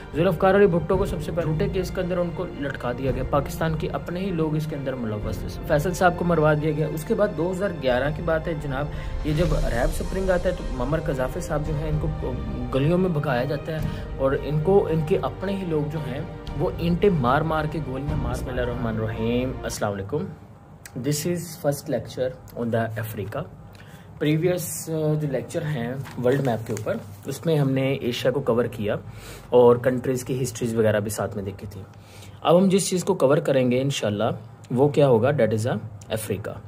जुल्फ़िकार अली भुट्टो को सबसे पहले झूठे केस के अंदर उनको लटका दिया गया, पाकिस्तान के अपने ही लोग इसके अंदर मुलव्वस थे। फैसल साहब को मरवा दिया गया। उसके बाद 2011 की बात है जनाब, ये जब अरैब स्प्रिंग आता है तो ममर कज़ाफ़ी साहब जो है इनको गलियों में भगाया जाता है और इनको इनके अपने ही लोग जो हैं वो ईंटें मार मार के गोलियां मार। बिस्मिल्लाहिर्रहमानिर्रहीम, अस्सलाम वालेकुम। This is first lecture on the Africa. Previous जो लेक्चर हैं वर्ल्ड मैप के ऊपर, उसमें हमने एशिया को कवर किया और कंट्रीज़ की हिस्ट्रीज वगैरह भी साथ में देखी थी। अब हम जिस चीज़ को कवर करेंगे इंशाल्लाह वो क्या होगा, डेट इज़ अफ्रीका।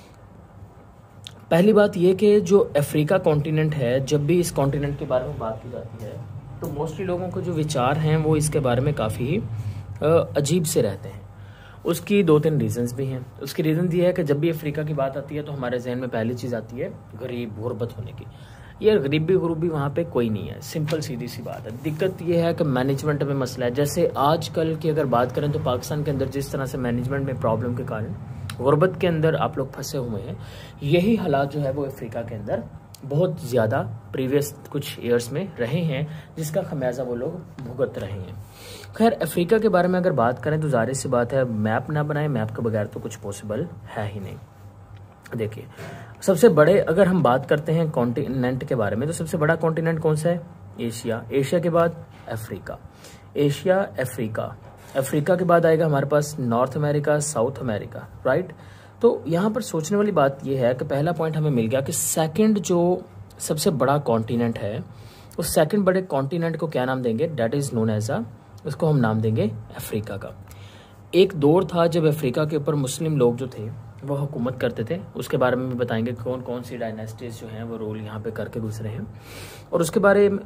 पहली बात ये कि जो अफ्रीका कॉन्टिनेंट है, जब भी इस कॉन्टिनेंट के बारे में बात की जाती है तो मोस्टली लोगों को जो विचार हैं वो इसके बारे में काफ़ी अजीब से रहते हैं। उसकी 2-3 रीज़न्स भी हैं। उसकी रीज़न ये है कि जब भी अफ्रीका की बात आती है तो हमारे जहन में पहली चीज़ आती है गरीब गुरबत होने की। ये गरीबी गुरूबी वहाँ पे कोई नहीं है, सिंपल सीधी सी बात है। दिक्कत ये है कि मैनेजमेंट में मसला है। जैसे आजकल की अगर बात करें तो पाकिस्तान के अंदर जिस तरह से मैनेजमेंट में प्रॉब्लम के कारण गुरबत के अंदर आप लोग फंसे हुए हैं, यही हालात जो है वो अफ्रीका के अंदर बहुत ज़्यादा प्रीवियस कुछ ईयर्स में रहे हैं, जिसका खमियाजा वो लोग भुगत रहे हैं। खैर, अफ्रीका के बारे में अगर बात करें तो जाहिर सी बात है, मैप ना बनाए, मैप के बगैर तो कुछ पॉसिबल है ही नहीं। देखिए, सबसे बड़े अगर हम बात करते हैं कॉन्टिनेंट के बारे में तो सबसे बड़ा कॉन्टिनेंट कौन सा है? एशिया। एशिया के बाद अफ्रीका, एशिया अफ्रीका। अफ्रीका के बाद आएगा हमारे पास North America, South America, right. तो यहाँ पर सोचने वाली बात यह है कि पहला पॉइंट हमें मिल गया कि सेकंड जो सबसे बड़ा कॉन्टिनेंट है उस सेकंड बड़े कॉन्टिनेंट को क्या नाम देंगे? डेट इज़ नोन एज उसको हम नाम देंगे अफ्रीका का। एक दौर था जब अफ्रीका के ऊपर मुस्लिम लोग जो थे वो हुकूमत करते थे। उसके बारे में भी बताएंगे कौन कौन सी डायनेस्टीज जो हैं वो रोल यहाँ पे करके गुजरे हैं। और उसके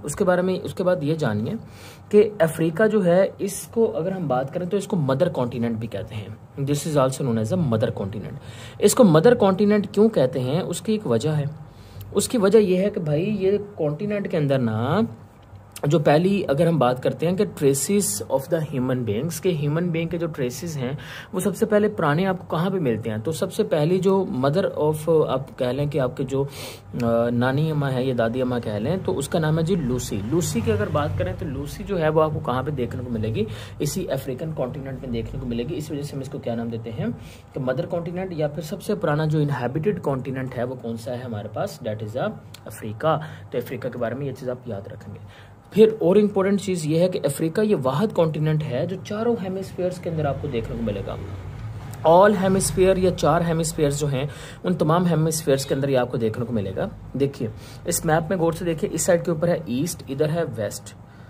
बाद ये जानिए कि अफ्रीका जो है, इसको अगर हम बात करें तो इसको मदर कॉन्टिनेंट भी कहते हैं। This is also known as a mother continent. इसको मदर कॉन्टिनेंट क्यों कहते हैं, उसकी एक वजह है। उसकी वजह यह है कि भाई ये कॉन्टिनेंट के अंदर ना, जो पहली अगर हम बात करते हैं कि traces of the human beings के, ह्यूमन बींग के जो ट्रेसिस हैं वो सबसे पहले पुराने आपको कहाँ पे मिलते हैं? तो सबसे पहली जो मदर ऑफ आप कह लें कि आपके जो नानी अम्मा है या दादी अम्मा कह लें, तो उसका नाम है जी लूसी। लूसी की अगर बात करें तो लूसी जो है वो आपको कहाँ पे देखने को मिलेगी? इसी अफ्रीकन कॉन्टिनेंट में देखने को मिलेगी। इस वजह से हम इसको क्या नाम देते हैं कि मदर कॉन्टिनेंट। या फिर सबसे पुराना जो इनहेबिटेड कॉन्टिनेंट है वो कौन सा है हमारे पास? That is Africa. तो अफ्रीका के बारे में ये चीज़ आप याद रखेंगे। फिर और इम्पोर्टेंट चीज़ ये है कि अफ्रीका ये वाहिद कॉन्टिनेंट है जो चारों हेमिस्फीयर्स के अंदर आपको देखने को मिलेगा। ऑल हेमिस्फीयर या 4 हेमिस्फीयर्स जो हैं उन तमाम हेमिस्फीयर्स के अंदर ये आपको देखने को मिलेगा। देखिए इस मैप में गौर से देखिए, इस साइड के ऊपर है ईस्ट, इधर है वेस्ट,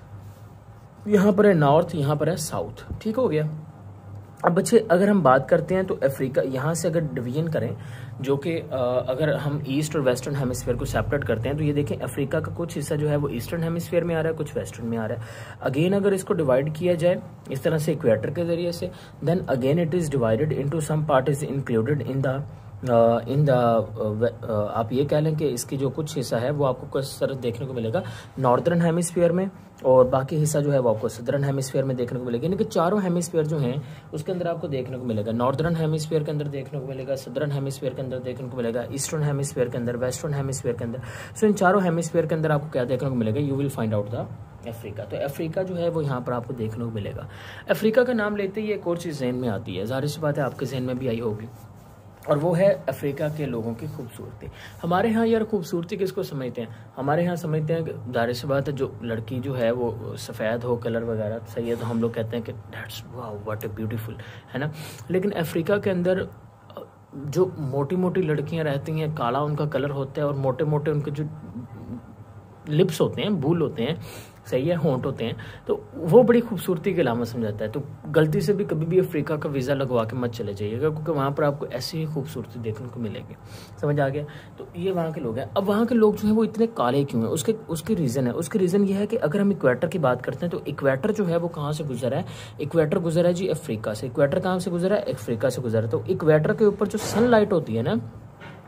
यहाँ पर है नॉर्थ, यहाँ पर है साउथ। ठीक हो गया। अब बच्चे अगर हम बात करते हैं तो अफ्रीका यहाँ से अगर डिवीजन करें, जो कि अगर हम ईस्ट और वेस्टर्न हेमिस्फीयर को सेपरेट करते हैं तो ये देखें अफ्रीका का कुछ हिस्सा जो है वो ईस्टर्न हेमिस्फीयर में आ रहा है, कुछ वेस्टर्न में आ रहा है। अगेन अगर इसको डिवाइड किया जाए इस तरह से इक्वेटर के जरिए से, then again it is divided into some part is included in the आप ये कह लें कि इसकी जो कुछ हिस्सा है वो आपको किस तरह देखने को मिलेगा? नॉर्दर्न हेमिस्फीयर में, और बाकी हिस्सा जो है वो आपको सदर्न हेमिस्फीयर में देखने को मिलेगा। यानी कि चारों हेमिस्फीयर जो हैं उसके अंदर आपको देखने को मिलेगा। नॉर्दर्न हेमिस्फीयर के अंदर देखने को मिलेगा, सदर्न हेमिस्फीयर के अंदर देखने को मिलेगा, ईस्टर्न हेमिस्फीयर के अंदर, वेस्टर्न हेमिस्फीयर के अंदर। सो इन चारों हेमिस्फीयर के अंदर आपको क्या देखने को मिलेगा? You will find out the Africa. तो अफ्रीका जो है वो यहाँ पर आपको देखने को मिलेगा। अफ्रीका का नाम लेते ही एक और चीज़ जहन में आती है, जाहिर सी बात है आपके जहन में भी आई होगी, और वो है अफ्रीका के लोगों की खूबसूरती। हमारे यहाँ यार खूबसूरती किसको समझते हैं? हमारे यहाँ समझते हैं कि जाहिर सी बात है जो लड़की जो है वो सफ़ेद हो, कलर वगैरह सही है, तो हम लोग कहते हैं कि that's wow what a beautiful, है ना। लेकिन अफ्रीका के अंदर जो मोटी मोटी लड़कियाँ रहती हैं, काला उनका कलर होता है और मोटे मोटे उनके जो लिप्स होते हैं, बूल होते हैं, सही है, होंठ होते हैं, तो वो बड़ी खूबसूरती की अलामत समझाता है। तो गलती से भी कभी भी अफ्रीका का वीज़ा लगवा के मत चले जाइएगा, क्योंकि वहाँ पर आपको ऐसी ही खूबसूरती देखने को मिलेगी। समझ आ गया? तो ये वहाँ के लोग हैं। अब वहाँ के लोग जो हैं वो इतने काले क्यों हैं? उसके रीज़न है। उसके रीज़न ये है कि अगर हम इक्वेटर की बात करते हैं तो इक्वेटर जो है वो कहाँ से गुजरा है? इक्वेटर गुजरा है जी अफ्रीका से। इक्वेटर कहाँ से गुजरा है? अफ्रीका से गुजरा है। तो इक्वेटर के ऊपर जो सनलाइट होती है ना,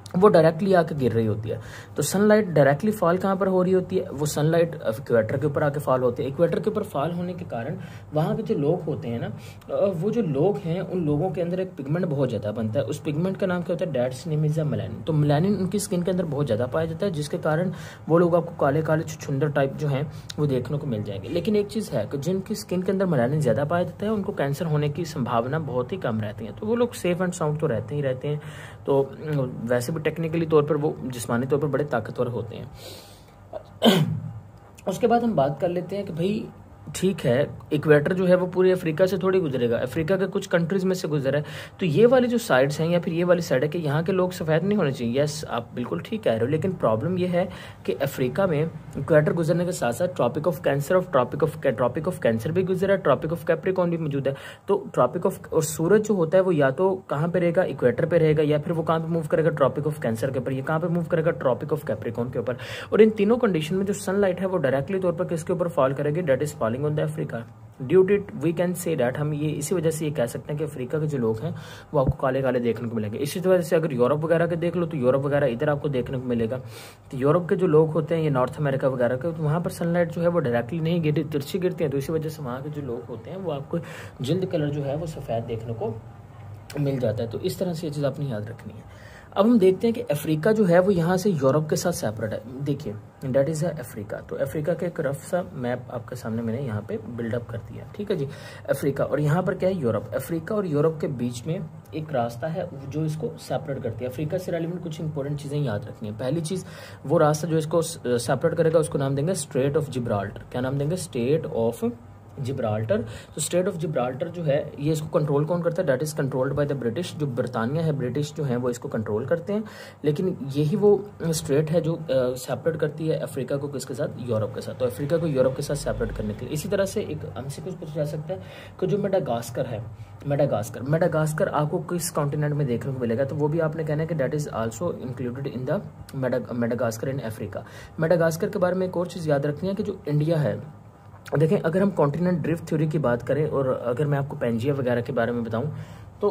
वो डायरेक्टली आके गिर रही होती है। तो सनलाइट डायरेक्टली फॉल कहाँ पर हो रही होती है, वो सनलाइट इक्वेटर के ऊपर आके फॉल होती है। इक्वेटर के ऊपर फॉल होने के कारण वहाँ के जो लोग होते हैं ना, वो जो लोग हैं उन लोगों के अंदर एक पिगमेंट बहुत ज़्यादा बनता है। उस पिगमेंट का नाम क्या होता है, डैट्स नेम इज मेलानिन। तो मेलानिन उनकी स्किन के अंदर बहुत ज़्यादा पाया जाता है, जिसके कारण वो लोग आपको काले काले छुछुंदर टाइप जो हैं वो देखने को मिल जाएंगे। लेकिन एक चीज़ है कि जिनकी स्किन के अंदर मेलानिन ज़्यादा पाया जाता है उनको कैंसर होने की संभावना बहुत ही कम रहती है। तो वो लोग सेफ एंड साउंड तो रहते ही रहते हैं। तो वैसे भी टेक्निकली तौर पर वो जिस्मानी तौर पर बड़े ताकतवर होते हैं। उसके बाद हम बात कर लेते हैं कि भाई ठीक है, इक्वेटर जो है वो पूरे अफ्रीका से थोड़ी गुजरेगा, अफ्रीका के कुछ कंट्रीज में से गुजरा है। तो ये वाली जो साइड्स हैं या फिर ये वाली साइड है कि यहाँ के लोग सफ़ेद नहीं होने चाहिए। यस, आप बिल्कुल ठीक कह रहे हो, लेकिन प्रॉब्लम ये है कि अफ्रीका में इक्वेटर गुजरने के साथ साथ ट्रॉपिक ऑफ कैंसर भी गुजरा है, ट्रॉपिक ऑफ कैप्रिकॉर्न भी मौजूद है। तो ट्रॉपिक ऑफ और सूरज जो होता है वो या तो कहाँ पे रहेगा, इक्वेटर पे रहेगा, या फिर वो कहाँ पे मूव करेगा, ट्रॉपिक ऑफ कैंसर के ऊपर, ये कहाँ पे मूव करेगा, ट्रॉपिक ऑफ कैप्रिकॉर्न के ऊपर। और इन तीनों कंडीशन में जो सनलाइट है वो डायरेक्टली तौर पर किसके ऊपर फॉल करेगी, that is falling on the Africa. Due to it we can say that, हम ये इसी वजह से ये कह सकते हैं कि अफ्रीका के जो लोग हैं वो आपको काले काले देखने को मिलेंगे। इसी वजह से अगर यूरोप वगैरह के देख लो तो यूरोप वगैरह इधर आपको देखने को मिलेगा। तो यूरोप के जो लोग होते हैं, ये नॉर्थ अमेरिका वगैरह के, तो वहाँ पर सनलाइट जो है वो डायरेक्टली नहीं गिरती, तिरछी गिरती है। तो इसी वजह से वहाँ के जो लोग होते हैं वो आपको जल्द कलर जो है वो सफ़ेद देखने को मिल जाता है। तो इस तरह से ये चीज़ आपने याद रखनी है। अब हम देखते हैं कि अफ्रीका जो है वो यहाँ से यूरोप के साथ सेपरेट है। देखिए डेट इज़ अफ्रीका। तो अफ्रीका का एक रफ सा मैप आपके सामने मैंने यहाँ पे बिल्डअप कर दिया, ठीक है जी। अफ्रीका और यहाँ पर क्या है, यूरोप। अफ्रीका और यूरोप के बीच में एक रास्ता है जो इसको सेपरेट करती है। अफ्रीका से रिलेवेंट कुछ इंपॉर्टेंट चीज़ें याद रखनी है। पहली चीज़, वो रास्ता जो इसको सेपरेट करेगा उसको नाम देंगे स्ट्रेट ऑफ जिब्राल्टर। क्या नाम देंगे, स्टेट ऑफ जिब्राल्टर। तो स्टेट ऑफ जिब्राल्टर जो है ये इसको कंट्रोल कौन करता है, that is controlled by the British. जो बरतानिया है, ब्रिटिश जो है वो इसको कंट्रोल करते हैं। लेकिन यही वो स्टेट है जो सेपरेट करती है अफ्रीका को किसके साथ, यूरोप के साथ। तो अफ्रीका को यूरोप के साथ सेपरेट करने के लिए इसी तरह से एक हमसे कुछ पूछा जा सकता है कि जो मेडागास्कर है, मेडागास्कर आपको किस कॉन्टिनेंट में देखने को मिलेगा, तो वो भी आपने कहना है कि that is also included in the Madagascar in Africa. Madagascar के बारे में एक और चीज़ याद रखनी है कि जो इंडिया है, देखें अगर हम कॉन्टिनेंट ड्रिफ्ट थ्योरी की बात करें और अगर मैं आपको पेंजिया वगैरह के बारे में बताऊं तो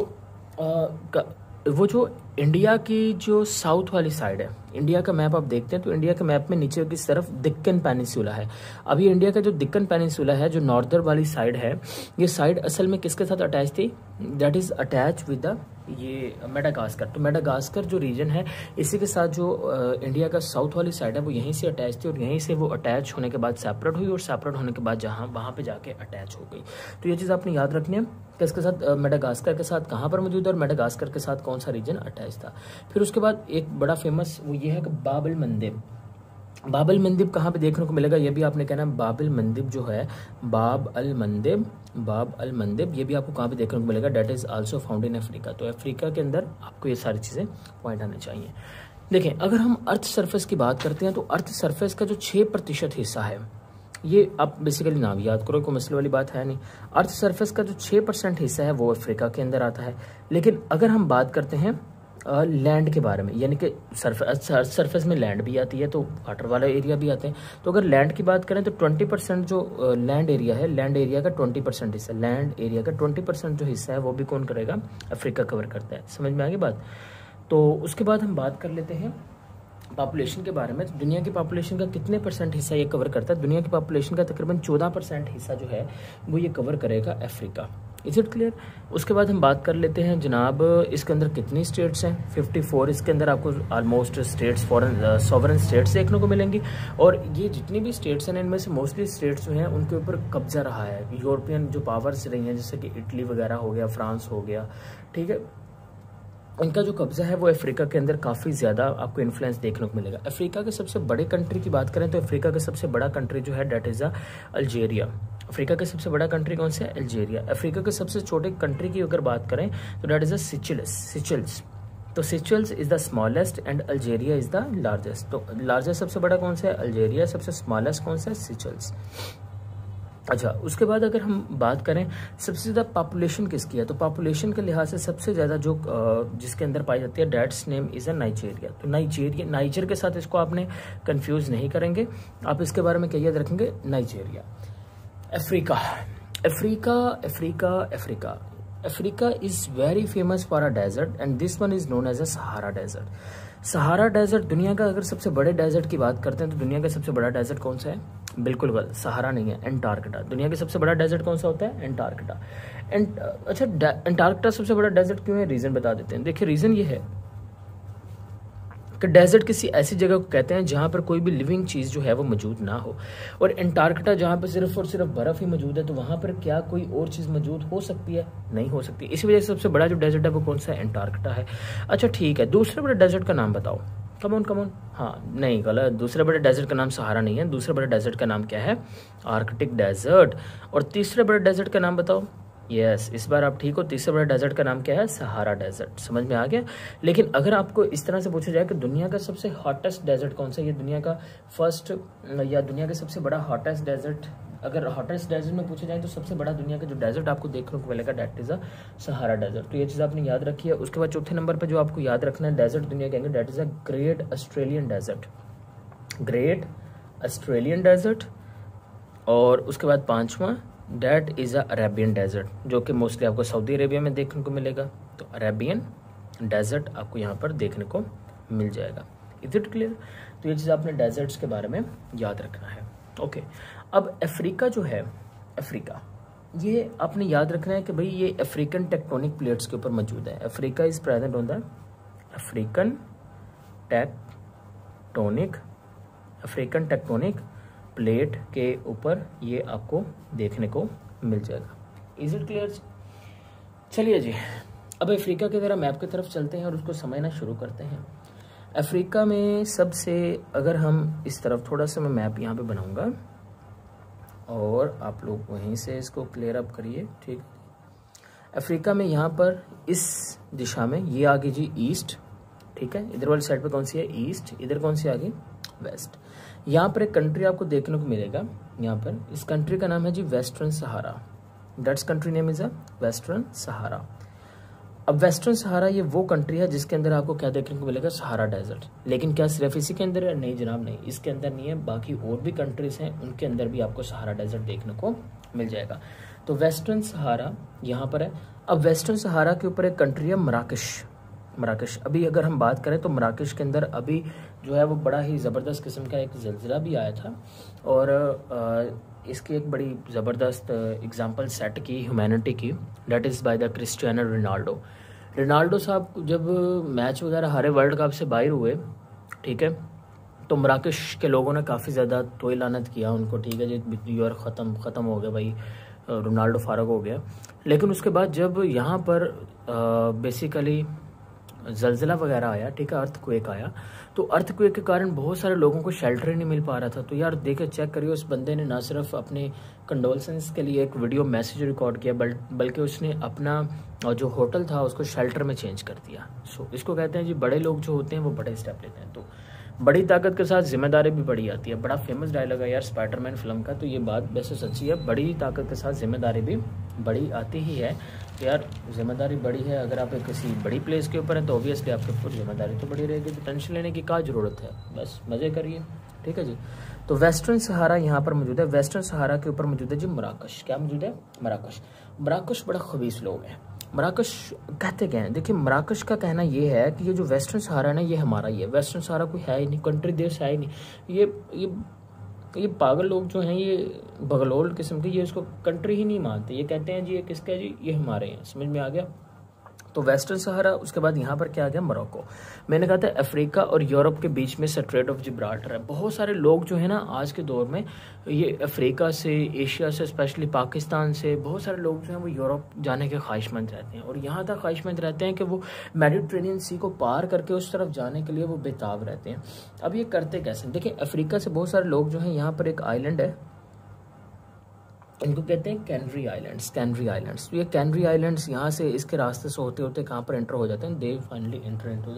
वो जो इंडिया की जो साउथ वाली साइड है, इंडिया का मैप आप देखते हैं तो इंडिया के मैप में नीचे की तरफ दिक्कन पेनिनसुला है। अभी इंडिया का जो दिक्कन पेनिनसुला है, जो नॉर्दर वाली साइड है, ये साइड असल में किसके साथ अटैच थी, that is attach with the ये मेडागास्कर। तो मेडागास्कर जो रीजन है इसी के साथ जो इंडिया का साउथ वाली साइड है वो यहीं से अटैच थी और यहीं से वो अटैच होने के बाद सेपरेट हुई और सेपरेट होने के बाद जहाँ वहाँ पे जाके अटैच हो गई। तो ये चीज़ आपने याद रखनी है कि इसके साथ मेडागास्कर के साथ कहाँ पर मौजूद है और मेडागास्कर के साथ कौन सा रीजन अटैच था। फिर उसके बाद एक बड़ा फेमस वो ये है कि बाब अल मंदिब कहाँ पे देखने को मिलेगा, ये भी आपने कहना है बाब अल मंदिब जो है, बाब अल मंदिब ये भी आपको कहाँ पे देखने को मिलेगा, that is also found in Africa. तो अफ्रीका के अंदर आपको ये सारी चीज़ें पॉइंट आने चाहिए। देखें अगर हम अर्थ सरफेस की बात करते हैं तो अर्थ सरफेस का जो 6% हिस्सा है, ये आप बेसिकली नाम याद करो, कोई मसले वाली बात है नहीं। अर्थ सरफेस का जो 6% हिस्सा है वो अफ्रीका के अंदर आता है। लेकिन अगर हम बात करते हैं लैंड के बारे में, यानी कि सरफेस में लैंड भी आती है तो वाटर वाला एरिया भी आते हैं। तो अगर लैंड की बात करें तो 20% जो लैंड एरिया है, लैंड एरिया का 20% हिस्सा, लैंड एरिया का 20% जो हिस्सा है वो भी कौन करेगा, अफ्रीका कवर करता है। समझ में आ गई बात। तो उसके बाद हम बात कर लेते हैं पॉपुलेशन के बारे में। तो दुनिया की पॉपुलेशन का कितने % हिस्सा ये कवर करता है, दुनिया की पॉपुलेशन का तकरीबन 14% हिस्सा जो है वो ये कवर करेगा अफ्रीका। Is it clear. उसके बाद हम बात कर लेते हैं जनाब इसके अंदर कितनी स्टेट्स हैं, 54। इसके अंदर आपको almost states foreign sovereign states देखने को मिलेंगी और ये जितनी भी स्टेट्स हैं इनमें से मोस्टली स्टेट्स जो हैं उनके ऊपर कब्जा रहा है यूरोपियन जो पावर्स रही हैं, जैसे कि इटली वगैरह हो गया, फ्रांस हो गया, ठीक है। इनका जो कब्जा है वो अफ्रीका के अंदर काफ़ी ज़्यादा आपको इन्फ्लुएंस देखने को मिलेगा। अफ्रीका के सबसे बड़े कंट्री की बात करें तो अफ्रीका का सबसे बड़ा कंट्री जो है डेट इज़ अल्जीरिया। अफ्रीका का सबसे बड़ा कंट्री कौन सा है, अल्जीरिया। अफ्रीका के सबसे छोटे कंट्री की अगर बात करें तो डेट इज़ सिचल्स। तो Seychelles is the smallest and Algeria is the largest. तो लार्जेस्ट सबसे बड़ा कौन सा है, अल्जीरिया। सबसे स्मॉलेस्ट कौन सा है, सिचल्स। अच्छा, उसके बाद अगर हम बात करें सबसे ज़्यादा पॉपुलेशन किसकी है, तो पॉपुलेशन के लिहाज से सबसे ज़्यादा जो जिसके अंदर पाई जाती है, that's name is a Nigeria. तो नाइजर के साथ इसको आपने कंफ्यूज नहीं करेंगे, आप इसके बारे में क्या याद रखेंगे, Nigeria. Africa is very famous for a desert and this one is known as a Sahara desert. Sahara desert दुनिया का अगर सबसे बड़े डेजर्ट की बात करते हैं तो दुनिया का सबसे बड़ा डेजर्ट कौन सा है? बिल्कुल गलत, सहारा नहीं है, एंटार्क्टिका। दुनिया का सबसे बड़ा डेजर्ट कौन सा होता है? एंटार्क्टिका। अच्छा, एंटार्क्टिका सबसे बड़ा डेजर्ट क्यों है? रीजन बता देते हैं। देखिए रीजन ये है कि डेजर्ट किसी ऐसी जगह को कहते हैं जहाँ पर कोई भी लिविंग चीज़ जो है वो मौजूद ना हो, और एंटार्क्टिका जहाँ पर सिर्फ और सिर्फ बर्फ़ ही मौजूद है, तो वहाँ पर क्या कोई और चीज़ मौजूद हो सकती है? नहीं हो सकती। इसी वजह से सबसे बड़ा जो डेजर्ट है वो कौन सा है? एंटार्क्टिका है। अच्छा ठीक है, दूसरे बड़े डेजर्ट का नाम बताओ। Come on. हाँ नहीं, गलत। दूसरे बड़े डेजर्ट का नाम सहारा नहीं है। दूसरे बड़े डेजर्ट का नाम क्या है? Arctic desert. और तीसरे बड़े डेजर्ट का नाम बताओ। यस, इस बार आप ठीक हो। तीसरे बड़े डेजर्ट का नाम क्या है? Sahara desert. समझ में आ गया। लेकिन अगर आपको इस तरह से पूछा जाए कि दुनिया का सबसे हॉटेस्ट डेजर्ट कौन सा है, ये दुनिया का फर्स्ट या दुनिया का सबसे बड़ा हॉटेस्ट डेजर्ट, अगर हॉटेस्ट डेजर्ट में पूछा जाए तो सबसे बड़ा दुनिया का जो डेजर्ट आपको देखने को मिलेगा that is a Sahara desert. तो ये चीज़ आपने याद रखी है। उसके बाद चौथे नंबर पर जो आपको याद रखना है डेजर्ट दुनिया कहेंगे that is a great Australian desert. Great Australian desert. और उसके बाद पांचवा that is a Arabian desert, जो कि मोस्टली आपको सऊदी अरेबिया में देखने को मिलेगा। तो अरेबियन डेजर्ट आपको यहाँ पर देखने को मिल जाएगा। Is it clear? तो ये चीज़ आपने डेजर्ट्स के बारे में याद रखना है। ओके, अब अफ्रीका जो है, अफ्रीका ये आपने याद रखना है कि भाई ये अफ्रीकन टेक्टोनिक प्लेट्स के ऊपर मौजूद है। Africa is present on the African tectonic plate के ऊपर ये आपको देखने को मिल जाएगा। Is it clear? चलिए जी, अब अफ्रीका के जरा मैप की तरफ चलते हैं और उसको समझना शुरू करते हैं। अफ्रीका में सबसे, अगर हम इस तरफ थोड़ा सा मैं मैप यहाँ पे बनाऊंगा और आप लोग वहीं से इसको क्लियर अप करिए। ठीक, अफ्रीका में यहाँ पर इस दिशा में ये आगे जी ईस्ट, ठीक है, इधर वाली साइड पे कौन सी है? ईस्ट। इधर कौन सी आगे? वेस्ट। यहाँ पर एक कंट्री आपको देखने को मिलेगा, यहाँ पर इस कंट्री का नाम है जी western Sahara. That's country name is a western Sahara. अब वेस्टर्न सहारा ये वो कंट्री है जिसके अंदर आपको क्या देखने को मिलेगा? Sahara desert. लेकिन क्या सिर्फ इसी के अंदर है? नहीं जनाब नहीं, इसके अंदर नहीं है, बाकी और भी कंट्रीज हैं उनके अंदर भी आपको सहारा डेजर्ट देखने को मिल जाएगा। तो वेस्टर्न सहारा यहाँ पर है। अब वेस्टर्न सहारा के ऊपर एक कंट्री है मराकश। अभी अगर हम बात करें तो मराकश के अंदर अभी जो है वो बड़ा ही ज़बरदस्त किस्म का एक ज़लज़ला भी आया था, और इसकी एक बड़ी ज़बरदस्त एग्जांपल सेट की ह्यूमैनिटी की, that is by the Cristiano Ronaldo साहब जब मैच वगैरह हारे वर्ल्ड कप से बाहर हुए, ठीक है, तो मराकश के लोगों ने काफ़ी ज़्यादा तोय लानत किया उनको। ठीक है जी, यूर ख़त्म हो गया भाई, रोनाल्डो फारग हो गया। लेकिन उसके बाद जब यहाँ पर बेसिकली जलजिला वगैरह आया, ठीक है, अर्थक्वेक आया, तो अर्थक्वेक के कारण बहुत सारे लोगों को शेल्टर ही नहीं मिल पा रहा था। तो यार देखिए, चेक करिए, उस बंदे ने ना सिर्फ अपने कंडोलेंस के लिए एक वीडियो मैसेज रिकॉर्ड किया, बल्कि उसने अपना जो होटल था उसको शेल्टर में चेंज कर दिया। सो इसको कहते हैं जी, बड़े लोग जो होते हैं वो बड़े स्टेप लेते हैं। तो बड़ी ताकत के साथ जिम्मेदारी भी बड़ी आती है। बड़ा फेमस डायलॉग है यार स्पाइडरमैन फिल्म का, तो ये बात वैसे सच्ची है, बड़ी ताकत के साथ जिम्मेदारी भी बड़ी आती ही है। तो यार जिम्मेदारी बड़ी है, अगर आप किसी बड़ी प्लेस के ऊपर हैं तो ऑब्वियसली आपके ऊपर जिम्मेदारी तो बड़ी रहेगी, तो टेंशन लेने की क्या ज़रूरत है, बस मज़े करिए। ठीक है जी। तो वेस्टर्न सहारा यहाँ पर मौजूद है। वेस्टर्न सहारा के ऊपर मौजूद है जी मराकश। क्या मौजूद है? मराकश बड़ा खबीस लोग हैं। मराकश कहते क्या हैं? देखिए, मराकश का कहना ये है कि ये जो वेस्टर्न सहारा है ना, ये हमारा ही है। वेस्टर्न सहारा कोई है ही नहीं, कंट्री देश है ही नहीं। ये पागल लोग जो हैं, ये बगलोल किस्म के, ये इसको कंट्री ही नहीं मानते। ये कहते हैं जी ये किसका है जी, ये हमारे हैं। समझ में आ गया? तो वेस्टर्न सहारा, उसके बाद यहाँ पर क्या आ गया? मोरक्को। मैंने कहा था अफ्रीका और यूरोप के बीच में स्ट्रेट ऑफ जिब्राल्टर है। बहुत सारे लोग जो है ना आज के दौर में, ये अफ्रीका से, एशिया से, स्पेशली पाकिस्तान से, बहुत सारे लोग जो हैं वो यूरोप जाने के ख्वाहिशमंद रहते हैं, और यहाँ तक ख्वाहिशमंद रहते हैं कि वो मेडिटेरेनियन सी को पार करके उस तरफ जाने के लिए वो बेताब रहते हैं। अब ये करते कैसे? देखिए, अफ्रीका से बहुत सारे लोग जो हैं, यहाँ पर एक आइलैंड है, इनको कहते हैं कैनरी आइलैंड्स। तो ये कैनरी आइलैंड्स यहाँ से, इसके रास्ते से होते होते कहाँ पर एंटर हो जाते हैं? They finally enter into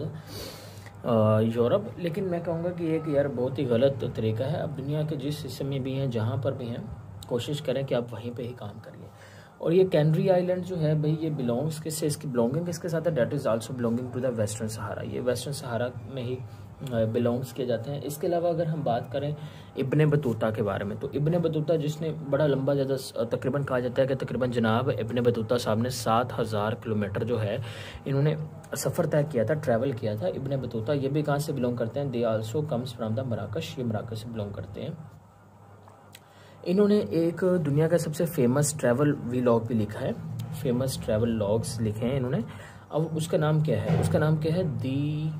the Europe. लेकिन मैं कहूँगा कि एक यार बहुत ही गलत तरीका है। अब दुनिया के जिस हिस्से में भी हैं, जहाँ पर भी हैं, कोशिश करें कि आप वहीं पे ही काम करिए। और ये कैनरी आइलैंड जो है भाई, ये बिलोंग्स किससे, इसकी बिलोंगिंग किसके साथ है? That is also belonging to the western Sahara. ये वेस्टर्न सहारा में ही बिलोंग्स किए जाते हैं। इसके अलावा अगर हम बात करें इब्ने बतूता के बारे में, तो इब्ने बतूता जिसने बड़ा लंबा ज़्यादा तकरीबन कहा जाता है कि तकरीबन जनाब इब्ने बतूता साहब ने 7000 किलोमीटर जो है इन्होंने सफ़र तय किया था, ट्रैवल किया था। इब्ने बतूता ये भी कहाँ से बिलोंग करते हैं? They also comes from the मराकश, ये मराकश से बिलोंग करते हैं। इन्होंने एक दुनिया का सबसे फेमस ट्रैवल वीलॉग भी लिखा है, फेमस ट्रैवल लॉग्स लिखे हैं इन्होंने। अब उसका नाम क्या है? उसका नाम क्या है? दी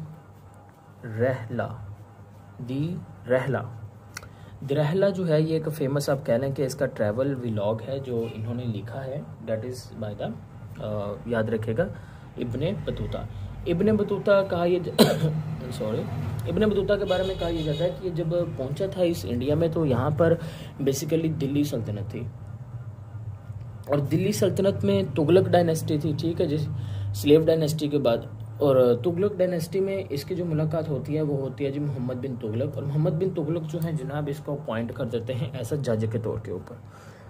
रहला जो है ये एक फेमस, आप कह लें कि इसका ट्रैवल व्लॉग है जो इन्होंने लिखा है, दैट इज़ बाय द याद रखेगा इब्ने बतूता। इब्ने बतूता कहा ये इब्ने बतूता के बारे में कहा यह जाता है कि ये जब पहुंचा था इस इंडिया में तो यहाँ पर बेसिकली दिल्ली सल्तनत थी, और दिल्ली सल्तनत में तुगलक डायनेस्टी थी, ठीक है, जिस स्लेव डायनेस्टी के बाद। और तुगलक डायनेस्टी में इसकी जो मुलाकात होती है वो होती है जी मोहम्मद बिन तुगलक, और मोहम्मद बिन तुगलक जो है जनाब इसको अपॉइंट कर देते हैं ऐसा जज के तौर के ऊपर।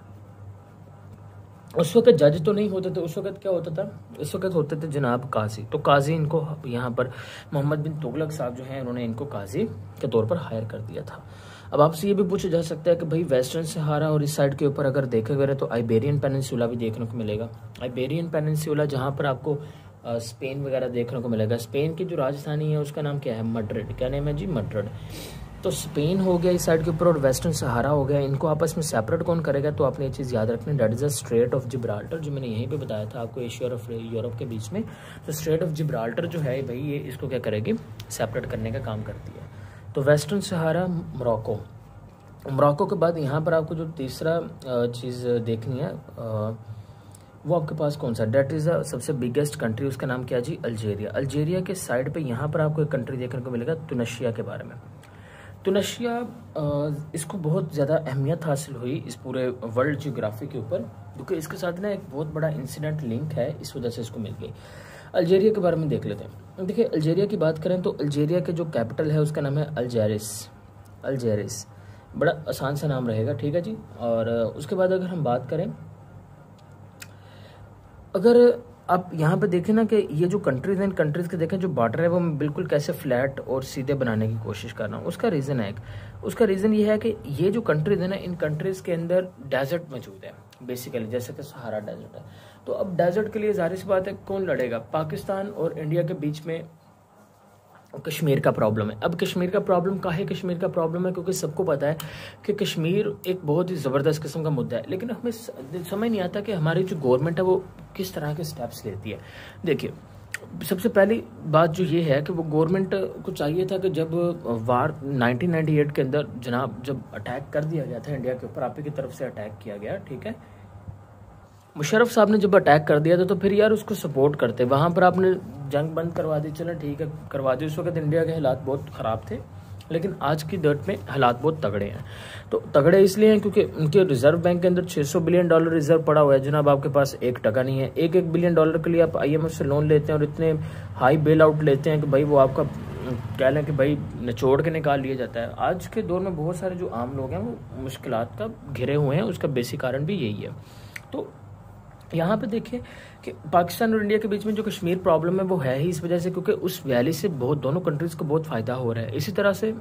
उस वक्त जज तो नहीं होते थे, उस वक्त क्या होता था? उस वक्त होते थे जनाब काजी। तो काजी इनको यहाँ पर मोहम्मद बिन तुगलक साहब जो हैं उन्होंने इनको काजी के तौर पर हायर कर दिया था। अब आपसे ये भी पूछा जा सकता है कि भाई वेस्टर्न सहारा और इस साइड के ऊपर अगर देखा गया तो आइबेरियन पेनिनसुला भी देखने को मिलेगा। आइबेरियन पेनिनसुला जहाँ पर आपको स्पेन वगैरह देखने को मिलेगा। स्पेन की जो राजधानी है उसका नाम क्या है? मैड्रिड। क्या नेम है जी? मैड्रिड। तो स्पेन हो गया इस साइड के ऊपर और वेस्टर्न सहारा हो गया, इनको आपस में सेपरेट कौन करेगा? तो आपने ये चीज़ याद रखनी, that is the strait of Gibraltar, जो मैंने यहीं पे बताया था आपको, एशिया और यूरोप के बीच में। तो स्ट्रेट ऑफ जिब्राल्टर जो है भाई ये इसको क्या करेगी? सेपरेट करने का काम करती है। तो वेस्टर्न सहारा मोरक्को, मोरक्को के बाद यहाँ पर आपको जो तीसरा चीज़ देखनी है वो आपके पास कौन सा? डेट इज़ द सबसे बिगेस्ट कंट्री, उसका नाम क्या जी? अल्जीरिया। अल्जीरिया के साइड पे यहाँ पर आपको एक कंट्री देखने को मिलेगा तुनिशिया के बारे में। तुनिशिया इसको बहुत ज़्यादा अहमियत हासिल हुई इस पूरे वर्ल्ड जियोग्राफी के ऊपर, क्योंकि इसके साथ ना एक बहुत बड़ा इंसिडेंट लिंक है, इस वजह से इसको मिल गई। अल्जीरिया के बारे में देख लेते हैं। देखिए अल्जीरिया की बात करें तो अल्जीरिया के जो कैपिटल है उसका नाम है अल्जेरिस। बड़ा आसान सा नाम रहेगा, ठीक है जी। और उसके बाद अगर हम बात करें, अगर आप यहाँ पे देखें ना कि ये जो कंट्रीज हैं, इन कंट्रीज के देखें जो बॉर्डर है वो मैं बिल्कुल कैसे फ्लैट और सीधे बनाने की कोशिश कर रहा हूँ। उसका रीज़न है उसका रीज़न ये है कि ये जो कंट्रीज है ना, इन कंट्रीज के अंदर डेजर्ट मौजूद है बेसिकली, जैसे कि सहारा डेजर्ट है। तो अब डेजर्ट के लिए जाहिर सी बात है कौन लड़ेगा? पाकिस्तान और इंडिया के बीच में कश्मीर का प्रॉब्लम है। अब कश्मीर का प्रॉब्लम काहे कश्मीर का प्रॉब्लम है? क्योंकि सबको पता है कि कश्मीर एक बहुत ही ज़बरदस्त किस्म का मुद्दा है, लेकिन हमें समझ नहीं आता कि हमारी जो गवर्नमेंट है वो किस तरह के स्टेप्स लेती है। देखिए सबसे पहली बात जो ये है कि वो गवर्नमेंट को चाहिए था कि जब वार 1998 के अंदर जनाब जब अटैक कर दिया गया था इंडिया के ऊपर, आप ही की तरफ से अटैक किया गया, ठीक है, मुशर्रफ साहब ने जब अटैक कर दिया था तो फिर यार उसको सपोर्ट करते, वहाँ पर आपने जंग बंद करवा दी, चलो ठीक है करवा दी। उस वक्त इंडिया के हालात बहुत ख़राब थे, लेकिन आज की डेट में हालात बहुत तगड़े हैं। तो तगड़े इसलिए हैं क्योंकि उनके रिजर्व बैंक के अंदर $600 बिलियन रिजर्व पड़ा हुआ है जनाब, आपके पास $1 नहीं है। $1 बिलियन के लिए आप IMF से लोन लेते हैं और इतने हाई बेल आउट लेते हैं कि भाई वो आपका कह लें कि भाई निचोड़ के निकाल लिया जाता है। आज के दौर में बहुत सारे जो आम लोग हैं वो मुश्किलात का घिरे हुए हैं, उसका बेसिक कारण भी यही है। तो यहाँ पे देखिए कि पाकिस्तान और इंडिया के बीच में जो कश्मीर प्रॉब्लम है वो है ही इस वजह से क्योंकि उस वैली से बहुत दोनों कंट्रीज़ को बहुत फ़ायदा हो रहा है। इसी तरह से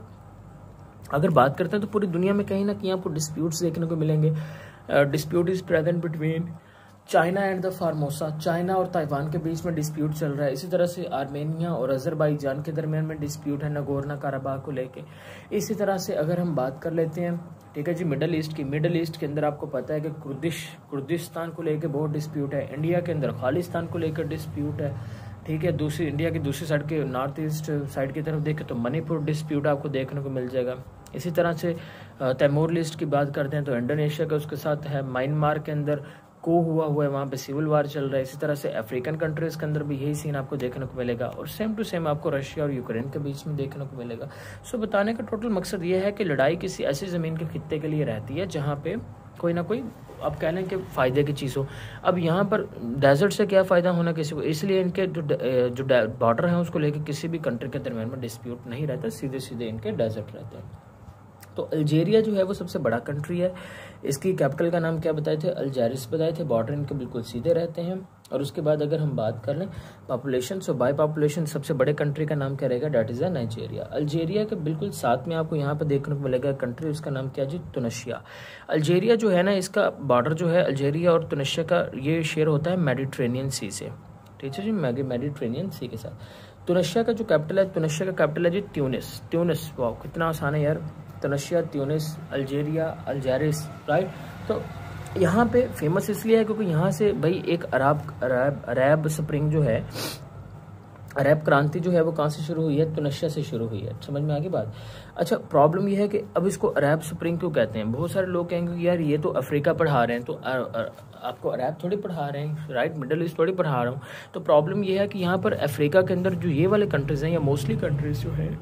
अगर बात करते हैं तो पूरी दुनिया में कहीं ना कहीं आपको डिस्प्यूट्स देखने को मिलेंगे। Dispute is present between China and the Formosa, China और ताइवान के बीच में डिस्प्यूट चल रहा है। इसी तरह से आर्मेनिया और अजरबैजान के दरमियान में डिस्प्यूट है नगोर्नो कराबाख को लेके। इसी तरह से अगर हम बात कर लेते हैं, ठीक है जी, मिडल ईस्ट की, मिडल ईस्ट के अंदर आपको पता है कि कुर्दिस्तान को लेकर बहुत डिस्प्यूट है। इंडिया के अंदर खालिस्तान को लेकर डिस्प्यूट है, ठीक है। दूसरी इंडिया की दूसरी साइड के नॉर्थ ईस्ट साइड की तरफ देखें तो मणिपुर डिस्प्यूट आपको देखने को मिल जाएगा। इसी तरह से तैमूर लिस्ट की बात करते हैं तो इंडोनेशिया का उसके साथ है। म्यांमार के अंदर को हुआ है, वहाँ पे सिविल वार चल रहा है। इसी तरह से अफ्रीकन कंट्रीज के अंदर भी यही सीन आपको देखने को मिलेगा और सेम टू सेम आपको रशिया और यूक्रेन के बीच में देखने को मिलेगा। सो बताने का टोटल मकसद ये है कि लड़ाई किसी ऐसी ज़मीन के खित्ते के लिए रहती है जहाँ पे कोई ना कोई आप कह लें कि फ़ायदे की चीज़ हो। अब यहाँ पर डेजर्ट से क्या फ़ायदा होना किसी को, इसलिए इनके जो बॉर्डर हैं उसको लेकर किसी भी कंट्री के दरमियान में डिस्प्यूट नहीं रहता, सीधे सीधे इनके डेजर्ट रहते हैं। तो अल्जेरिया जो है वो सबसे बड़ा कंट्री है। इसकी कैपिटल का नाम क्या बताए थे? अल्जेरिस बताए थे। बॉर्डर इनके बिल्कुल सीधे रहते हैं। और उसके बाद अगर हम बात कर लें पॉपुलेशन, सो बाय पॉपुलेशन सबसे बड़े कंट्री का नाम क्या रहेगा? That is a Nigeria. Algeria के बिल्कुल साथ में आपको यहाँ पर देखने को मिलेगा कंट्री, उसका नाम क्या जी? तुनिसिया। अल्जेरिया जो है ना, इसका बॉर्डर जो है अल्जेरिया और तुनिसिया का ये शेयर होता है मेडिट्रेनियन सी से, ठीक है जी, मेडिट्रेनियन सी के साथ। तुनिसिया का जो कैपिटल है, तुनिसिया का कैपिटल है जी ट्यूनिस। ट्यूनिस, वाह कितना आसान है यार। Tunisia, Tunis, Algeria, Algiers, right. तो यहाँ पे फेमस इसलिए है क्योंकि यहाँ से भाई एक अरब स्प्रिंग जो है, अरब क्रांति जो है वो कहाँ से शुरू हुई है? तुनिसिया से शुरू हुई है। समझ में आ गई बात? अच्छा, प्रॉब्लम ये है कि अब इसको अरब स्प्रिंग क्यों कहते हैं? बहुत सारे लोग कहेंगे कि यार ये तो अफ्रीका पढ़ा रहे हैं, तो आपको अरब थोड़ी पढ़ा रहे हैं, राइट, मिडल ईस्ट थोड़ी पढ़ा रहा हूँ। तो प्रॉब्लम ये है कि यहाँ पर अफ्रीका के अंदर जो ये वाले कंट्रीज हैं या मोस्टली कंट्रीज जो है,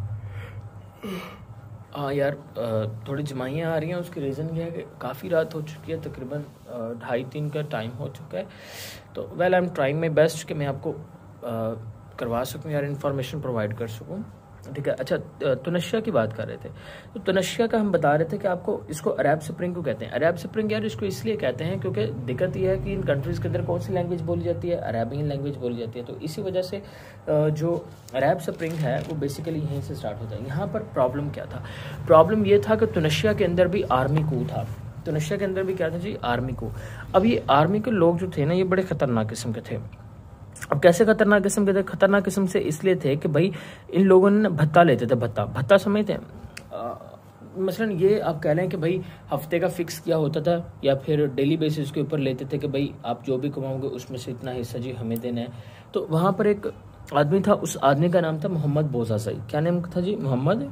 हाँ यार थोड़ी जमाइयाँ आ रही हैं। उसकी रीज़न ये है कि काफ़ी रात हो चुकी है, तकरीबन 2:30-3 का टाइम हो चुका है। तो well I am trying my best कि मैं आपको करवा सकूं यार, इन्फॉर्मेशन प्रोवाइड कर सकूं, ठीक है। अच्छा, तुनिसिया की बात कर रहे थे, तो तुनिसिया का हम बता रहे थे कि आपको इसको अरब स्प्रिंग क्यों कहते हैं? अरब स्प्रिंग यार इसको इसलिए कहते हैं क्योंकि दिक्कत यह है कि इन कंट्रीज़ के अंदर कौन सी लैंग्वेज बोली जाती है? अरेबियन लैंग्वेज बोली जाती है। तो इसी वजह से जो अरब स्प्रिंग है वो बेसिकली यहीं से स्टार्ट होता है। यहाँ पर प्रॉब्लम क्या था? प्रॉब्लम ये था कि तुनिसिया के अंदर भी आर्मी कू था। तुनिसिया के अंदर भी क्या था जी? आर्मी कू। अब ये आर्मी के लोग जो थे ना, ये बड़े खतरनाक किस्म के थे। अब कैसे खतरनाक किस्म के थे? खतरनाक किस्म से इसलिए थे कि भाई इन लोगों ने भत्ता लेते थे। भत्ता समझते हैं? मसलन ये आप कह लें कि भाई हफ्ते का फिक्स किया होता था या फिर डेली बेसिस के ऊपर लेते थे कि भाई आप जो भी कमाओगे उसमें से इतना हिस्सा जी हमें देना है। तो वहाँ पर एक आदमी था, उस आदमी का नाम था मोहम्मद बोज़ाज़ई। क्या नाम था जी? मोहम्मद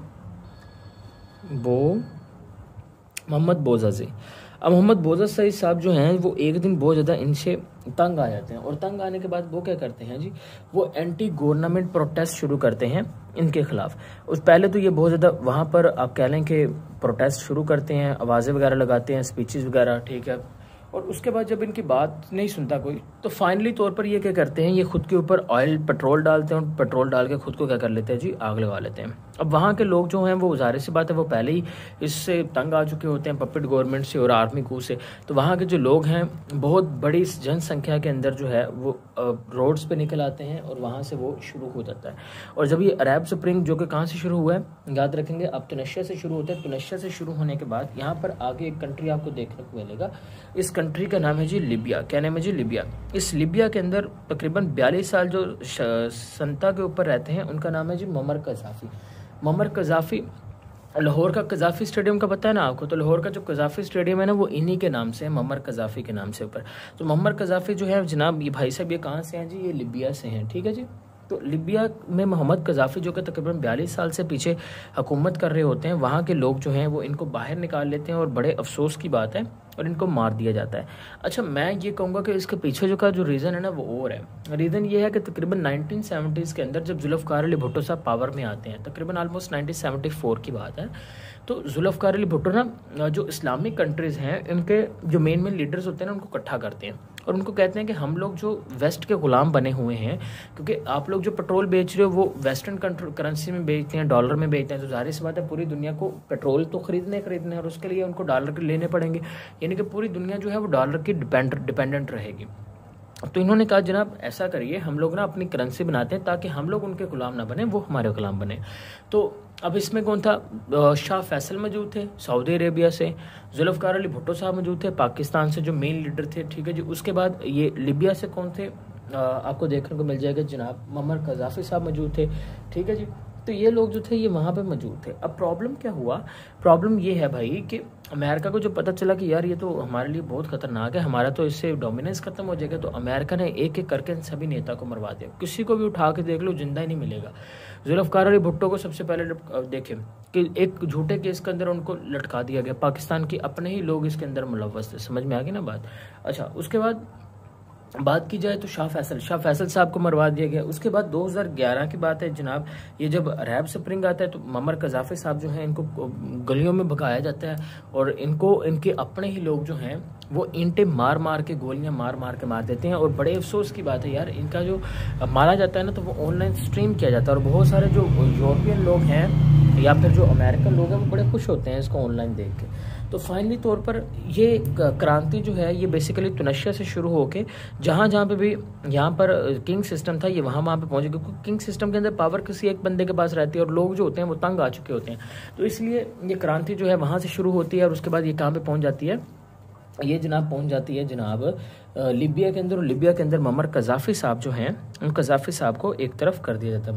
बोज़ाज़ई। अब मोहम्मद बोज़ाज़ई साहब जो हैं वो एक दिन बहुत ज़्यादा इनसे तंग आ जाते हैं, और तंग आने के बाद वो क्या करते हैं जी? वो एंटी गवर्नमेंट प्रोटेस्ट शुरू करते हैं इनके खिलाफ। उस पहले तो ये बहुत ज़्यादा वहाँ पर आप कह लें कि प्रोटेस्ट शुरू करते हैं, आवाज़ें वगैरह लगाते हैं, स्पीचेस वगैरह, ठीक है। और उसके बाद जब इनकी बात नहीं सुनता कोई, तो फाइनली तौर पर ये क्या करते हैं? ये खुद के ऊपर पेट्रोल डालते हैं और पेट्रोल डाल के खुद को क्या कर लेते हैं जी? आग लगा लेते हैं। अब वहाँ के लोग जो हैं वो ज़ाहिर सी बात है वो पहले ही इससे तंग आ चुके होते हैं, पपेट गवर्नमेंट से और आर्मी कू से। तो वहाँ के जो लोग हैं बहुत बड़ी जनसंख्या के अंदर जो है वो रोड्स पे निकल आते हैं और वहाँ से वो शुरू हो जाता है। और जब ये अरब स्प्रिंग जो कि कहाँ से शुरू हुआ है याद रखेंगे, अब तुनिसिया से शुरू होता है। तुनिसिया से शुरू होने के बाद यहाँ पर आगे एक कंट्री आपको देखने को मिलेगा। इस कंट्री का नाम है जी लीबिया। क्या नाम है जी? लीबिया। इस लीबिया के अंदर तकरीबन 42 साल जो संता के ऊपर रहते हैं उनका नाम है जी Muammar Gaddafi. Muammar Gaddafi, Lahore का कज़ाफ़ी स्टेडियम का पता है ना आपको? तो लाहौर का जो कज़ाफ़ी स्टेडियम है ना वो इन्हीं के नाम से है, मुअम्मर कज़ाफ़ी के नाम से ऊपर। तो मुअम्मर कज़ाफ़ी जो है जनाब, ये भाई साहब ये कहाँ से हैं जी? ये लीबिया से हैं, ठीक है जी। तो लीबिया में मोहम्मद कज़ाफ़ी जो कि तकरीबन 42 साल से पीछे हुकूमत कर रहे होते हैं, वहाँ के लोग जो हैं वो इनको बाहर निकाल लेते हैं और बड़े अफसोस की बात है और इनको मार दिया जाता है। अच्छा, मैं ये कहूँगा कि इसके पीछे जो रीज़न है ना वो और है। रीज़न ये है कि तकरीबन 1970s के अंदर जब जुल्फ़िकार अली भुट्टो साहब पावर में आते हैं, तकरीबन ऑलमोस्ट 1974 की बात है, तो जुल्फ़िकार अली भुट्टो ना जो इस्लामिक कंट्रीज़ हैं इनके जो मेन लीडर्स होते हैं ना उनको इकट्ठा करते हैं और उनको कहते हैं कि हम लोग जो वेस्ट के ग़ुलाम बने हुए हैं, क्योंकि आप लोग जो पेट्रोल बेच रहे हो वो वेस्टर्न करेंसी में बेचते हैं, डॉलर में बेचते हैं, तो ज़ाहिर सी बात है पूरी दुनिया को पेट्रोल तो खरीदने है और उसके लिए उनको डॉलर के लेने पड़ेंगे, यानी कि पूरी दुनिया जो है वो डॉलर की डिपेंडेंट रहेगी। तो इन्होंने कहा जनाब ऐसा करिए, हम लोग ना अपनी करेंसी बनाते हैं ताकि हम लोग उनके गुलाम ना बने, वो हमारे गुलाम बने। तो अब इसमें कौन था? शाह फैसल मौजूद थे सऊदी अरेबिया से, जुल्फ़िकार अली भुट्टो साहब मौजूद थे पाकिस्तान से जो मेन लीडर थे, ठीक है जी। उसके बाद ये लीबिया से कौन थे? आपको देखने को मिल जाएगा जनाब मुअम्मर कज़ाफ़ी साहब मौजूद थे, ठीक है जी। तो ये लोग जो थे ये वहाँ पे मौजूद थे। अब प्रॉब्लम क्या हुआ? प्रॉब्लम ये है भाई कि अमेरिका को जो पता चला कि यार ये तो हमारे लिए बहुत खतरनाक है, हमारा तो इससे डोमिनेंस खत्म हो जाएगा, तो अमेरिका ने एक एक करके इन सभी नेता को मरवा दिया। किसी को भी उठा के देख लो जिंदा ही नहीं मिलेगा। जुल्फ़िकार अली भुट्टो को सबसे पहले देखें कि एक झूठे केस के अंदर उनको लटका दिया गया, पाकिस्तान के अपने ही लोग इसके अंदर मुलव्वस थे। समझ में आ गई ना बात? अच्छा, उसके बाद बात की जाए तो शाह फैसल साहब को मरवा दिया गया। उसके बाद 2011 की बात है जनाब, ये जब अरब स्प्रिंग आता है तो मुअम्मर कज़ाफ़ी साहब जो हैं इनको गलियों में भगाया जाता है और इनको इनके अपने ही लोग जो हैं वो ईंटें मार के, गोलियां मार के मार देते हैं। और बड़े अफसोस की बात है यार, इनका जो मारा जाता है ना तो वो ऑनलाइन स्ट्रीम किया जाता है और बहुत सारे जो यूरोपियन लोग हैं या फिर जो अमेरिकन लोग हैं वो बड़े खुश होते हैं इसको ऑनलाइन देख के। तो फाइनली तौर पर ये क्रांति जो है ये बेसिकली तुनिशिया से शुरू होके जहाँ जहाँ पे भी यहाँ पर किंग सिस्टम था ये वहाँ पे पहुँचे, क्योंकि किंग सिस्टम के अंदर पावर किसी एक बंदे के पास रहती है और लोग जो होते हैं वो तंग आ चुके होते हैं। तो इसलिए ये क्रांति जो है वहाँ से शुरू होती है और उसके बाद ये कहाँ पे पहुँच जाती है, ये जनाब पहुंच जाती है जनाब लीबिया के अंदर। और लीबिया के अंदर ममर कज़ाफ़ी साहब जो हैं उन कज़ाफ़ी साहब को एक तरफ कर दिया जाता है।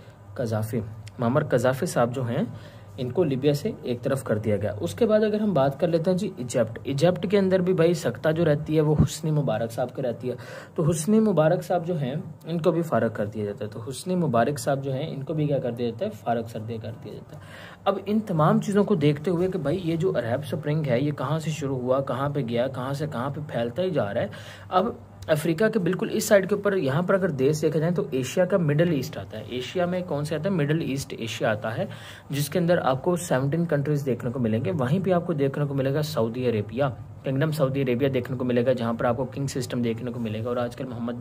ममर कज़ाफ़ी साहब जो हैं इनको लीबिया से एक तरफ कर दिया गया। उसके बाद अगर हम बात कर लेते हैं जी इजिप्ट के अंदर भी भाई सख्ता जो रहती है वो हुस्नी मुबारक साहब की रहती है। तो हुस्नी मुबारक साहब जो हैं इनको भी फारग कर दिया जाता है। तो हुस्नी मुबारक साहब जो हैं इनको भी क्या कर दिया जाता है, फारग कर दिया जाता है। अब इन तमाम चीज़ों को देखते हुए कि भाई ये जो अरब स्प्रिंग है ये कहाँ से शुरू हुआ, कहाँ पे गया, कहाँ से कहाँ पे फैलता ही जा रहा है। अब अफ्रीका के बिल्कुल इस साइड के ऊपर यहाँ पर अगर देश देखा जाए तो एशिया का मिडिल ईस्ट आता है। एशिया में कौन से आता है, मिडिल ईस्ट एशिया आता है, जिसके अंदर आपको 17 कंट्रीज देखने को मिलेंगे। वहीं पे आपको देखने को मिलेगा Saudi Arabia, kingdom Saudi Arabia देखने को मिलेगा, जहाँ पर आपको किंग सिस्टम देखने को मिलेगा। और आजकल मोहम्मद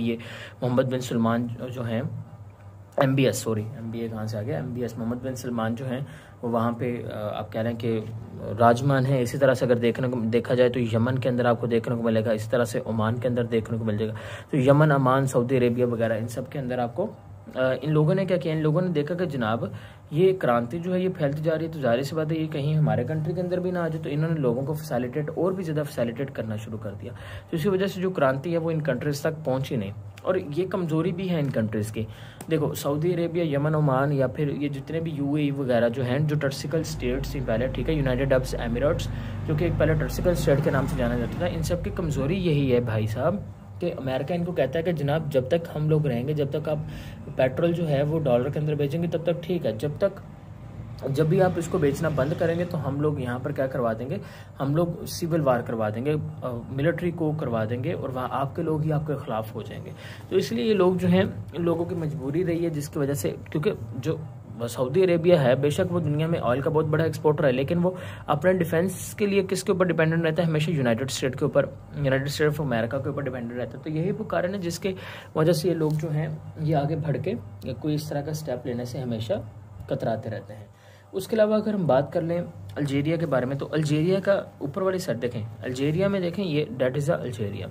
बिन सलमान जो हैं MBS कहाँ से आ गया, MBS मोहम्मद बिन सलमान जो हैं वो वहाँ पे आप कह रहे हैं कि राजमान है। इसी तरह से अगर देखा जाए तो यमन के अंदर आपको देखने को मिलेगा, इसी तरह से ओमान के अंदर देखने को मिल जाएगा। तो यमन, अमान, सऊदी अरेबिया वगैरह इन सब के अंदर आपको इन लोगों ने क्या किया, इन लोगों ने देखा कि जनाब ये क्रांति जो है ये फैलती जा रही है, तो जाहिर सी बात है ये कहीं हमारे कंट्री के अंदर भी ना आ जाए। तो इन्होंने लोगों को फैसिलिटेट और भी ज़्यादा फैसिलिटेट करना शुरू कर दिया। तो इसी वजह से जो क्रांति है वो इन कंट्रीज़ तक पहुंची नहीं। और ये कमज़ोरी भी है इन कंट्रीज़ की। देखो सऊदी अरेबिया, यमन, ओमान या फिर ये जितने भी UAE वगैरह जो हैं, जो टर्सिकल स्टेट्स थी पहले, ठीक है, यूनाइटेड अरब एमिरेट्स जो कि एक पहले टर्सिकल स्टेट के नाम से जाना जाता था, इन सब की कमज़ोरी यही है भाई साहब कि अमेरिका इनको कहता है कि जनाब जब तक हम लोग रहेंगे, जब तक आप पेट्रोल जो है वो डॉलर के अंदर बेचेंगे तब तक ठीक है, जब भी आप इसको बेचना बंद करेंगे तो हम लोग यहाँ पर क्या करवा देंगे, हम लोग सिविल वार करवा देंगे, मिलिट्री को करवा देंगे और वहाँ आपके लोग ही आपके खिलाफ हो जाएंगे। तो इसलिए ये लोग जो हैं, इन लोगों की मजबूरी रही है, जिसकी वजह से, क्योंकि जो सऊदी अरेबिया है बेशक वो दुनिया में ऑयल का बहुत बड़ा एक्सपोर्टर है, लेकिन वो अपने डिफेंस के लिए किसके ऊपर डिपेंडेंट रहता है, हमेशा यूनाइटेड स्टेट के ऊपर, यूनाइटेड स्टेट ऑफ अमेरिका के ऊपर डिपेंडेंट रहता है। तो यही वो कारण है जिसके वजह से ये लोग जो हैं ये आगे बढ़ के कोई इस तरह का स्टेप लेने से हमेशा कतराते रहते हैं। उसके अलावा अगर हम बात कर लें अल्जीरिया के बारे में, तो अल्जीरिया का ऊपर वाली साइड देखें, अल्जीरिया में देखें ये डेट इज़ अल्जीरिया,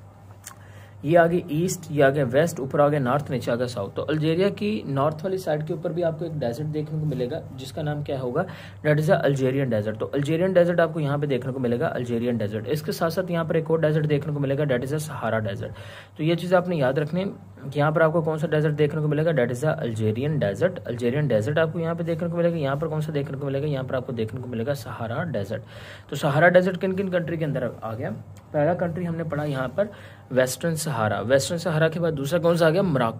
ये आगे ईस्ट, ये आगे वेस्ट, ऊपर आगे नॉर्थ, नीचे आगे साउथ। तो अल्जीरिया की नॉर्थ वाली साइड के ऊपर भी आपको एक डेजर्ट देखने को मिलेगा जिसका नाम क्या होगा, डेट इज अल्जीरियन डेजर्ट। तो अल्जीरियन डेजर्ट आपको यहाँ पे देखने को मिलेगा, अल्जीरियन डेजर्ट। इसके साथ साथ यहाँ पर एक और डेजर्ट देखने को मिलेगा, डेट इज सहारा डेजर्ट। तो ये चीज़ आपने याद रखनी है कि यहाँ पर आपको कौन सा डेजर्ट देखने को मिलेगा, that is Algerian desert. Algerian desert आपको यहाँ पे देखने को मिलेगा। यहाँ पर कौन सा देखने को मिलेगा, यहाँ पर आपको देखने को मिलेगा सहारा डेजर्ट। तो सहारा डेजर्ट किन किन कंट्री के अंदर आ गया, पहला कंट्री हमने पढ़ा यहाँ पर वेस्टर्न सहारा, वेस्टर्न सहारा के बाद दूसरा कौन सा आ गया,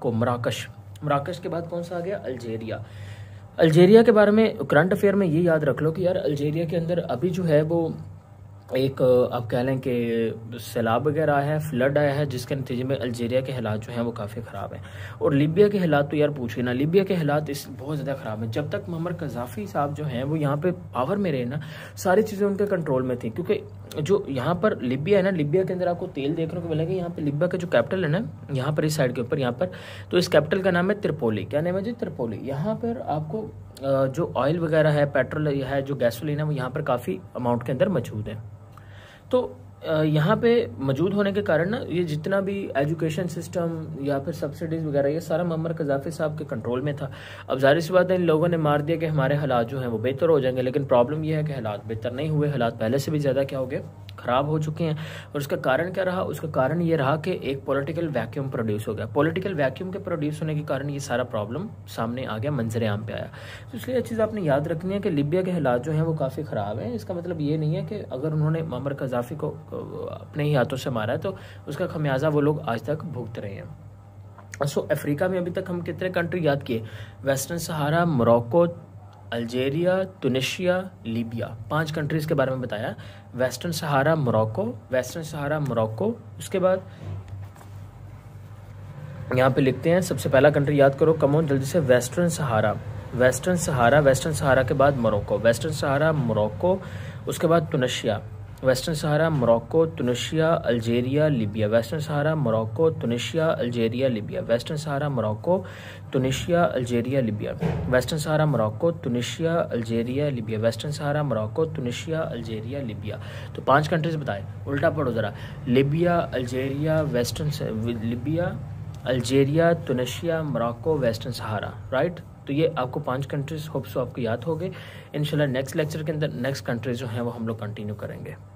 मराकश के बाद कौन सा आ गया, अल्जीरिया। अल्जीरिया के बारे में करंट अफेयर में ये याद रख लो कि यार अल्जीरिया के अंदर अभी जो है वो एक आप कह लें कि सैलाब वगैरह आया है, फ्लड आया है, जिसके नतीजे में अल्जीरिया के हालात जो हैं वो काफ़ी ख़राब हैं। और लीबिया के हालात तो यार पूछिए ना, लीबिया के हालात बहुत ज़्यादा ख़राब हैं। जब तक ममर कज़ाफ़ी साहब जो हैं वो यहाँ पे पावर में रहे ना, सारी चीज़ें उनके कंट्रोल में थी। क्योंकि जो यहाँ पर लीबिया है ना, लीबिया के अंदर आपको तेल देखने को मिलेगा। यहाँ पर लीबिया का जो कैपिटल है ना, यहाँ पर इस साइड के ऊपर यहाँ पर, तो इस कैपिटल का नाम है त्रिपोली। क्या नाम है जी, त्रिपोली। यहाँ पर आपको जो ऑयल वगैरह है, पेट्रोल है, जो गैसोलीन है, वो यहाँ पर काफ़ी अमाउंट के अंदर मौजूद है। तो यहाँ पे मौजूद होने के कारण ना ये जितना भी एजुकेशन सिस्टम या फिर सब्सिडीज़ वगैरह ये सारा ममर कज़ाफ़ी साहब के कंट्रोल में था। अब जाहिर सी बात है इन लोगों ने मार दिया कि हमारे हालात जो हैं वो बेहतर हो जाएंगे, लेकिन प्रॉब्लम ये है कि हालात बेहतर नहीं हुए, हालात पहले से भी ज़्यादा क्या हो गए, ख़राब हो चुके हैं। और उसका कारण क्या रहा, उसका कारण ये रहा कि एक पॉलिटिकल वैक्यूम प्रोड्यूस हो गया। पॉलिटिकल वैक्यूम के प्रोड्यूस होने के कारण ये सारा प्रॉब्लम सामने आ गया, मंजर आम पे आया। तो इसलिए ये चीज़ आपने याद रखनी है कि लीबिया के हालात जो हैं वो काफ़ी ख़राब हैं। इसका मतलब ये नहीं है कि अगर उन्होंने ममर कज़ाफ़ी को अपने ही हाथों से मारा है तो उसका खमियाजा वो लोग आज तक भुगत रहे हैं। सो अफ्रीका में अभी तक हम कितने कंट्री याद किए, western Sahara, Morocco, Algeria, Tunisia, Libya, 5 countries के बारे में बताया। वेस्टर्न सहारा मोरक्को, उसके बाद यहाँ पे लिखते हैं सबसे पहला कंट्री याद करो, कमोन जल्दी से, वेस्टर्न सहारा के बाद मोरक्को, वेस्टर्न सहारा मोरक्को, उसके बाद Tunisia, western Sahara, Morocco, Tunisia, Algeria, Libya. Western Sahara, Morocco, Tunisia, Algeria, Libya. Western Sahara, Morocco, Tunisia, Algeria, Libya. Western Sahara, Morocco, Tunisia, Algeria, Libya. Western Sahara, Morocco, Tunisia, Algeria, Libya. तो 5 countries बताए, उल्टा पढ़ो ज़रा। Libya, Algeria, Libya, Algeria, Tunisia, Morocco, western Sahara, right. तो ये आपको 5 countries hopes आपको याद हो गए। इंशाल्लाह नेक्स्ट लेक्चर के अंदर नेक्स्ट कंट्रीज जो हैं वो हम लोग कंटिन्यू करेंगे।